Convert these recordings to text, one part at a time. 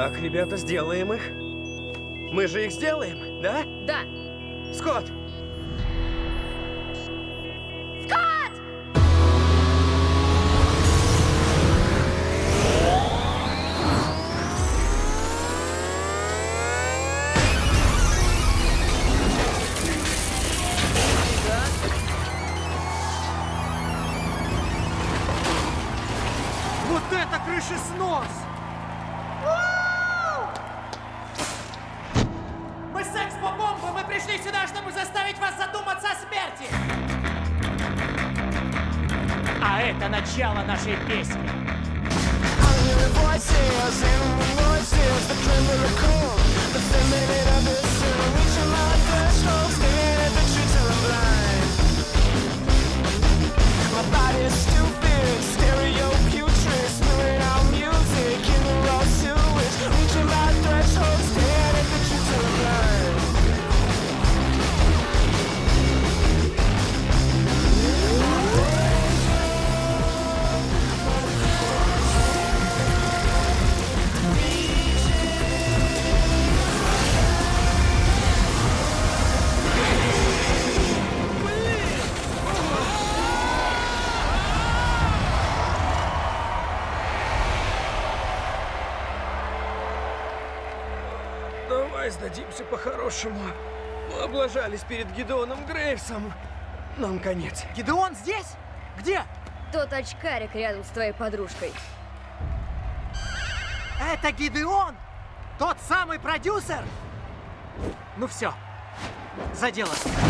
Так, ребята, сделаем их. Мы же их сделаем, да? Да. Скотт! Скотт! Вот это крышеснос! Мы с Экспо-бомбой, мы пришли сюда, чтобы заставить вас задуматься о смерти! А это начало нашей песни. Давай сдадимся по-хорошему. Мы облажались перед Гидеоном Грейвсом. Нам конец. Гидеон здесь? Где? Тот очкарик рядом с твоей подружкой. Это Гидеон? Тот самый продюсер? Ну все, за дело.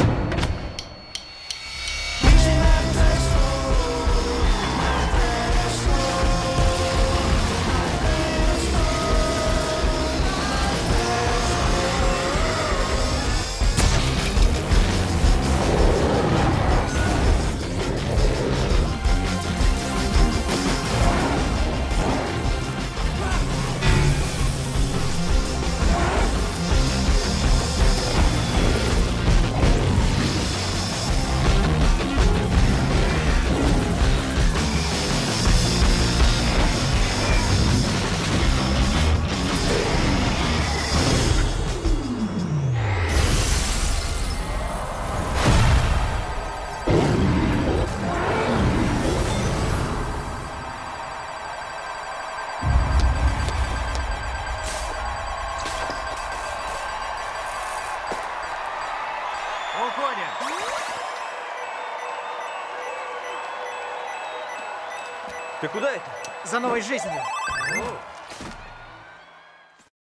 Уходим. Ты куда это? За новой жизнью.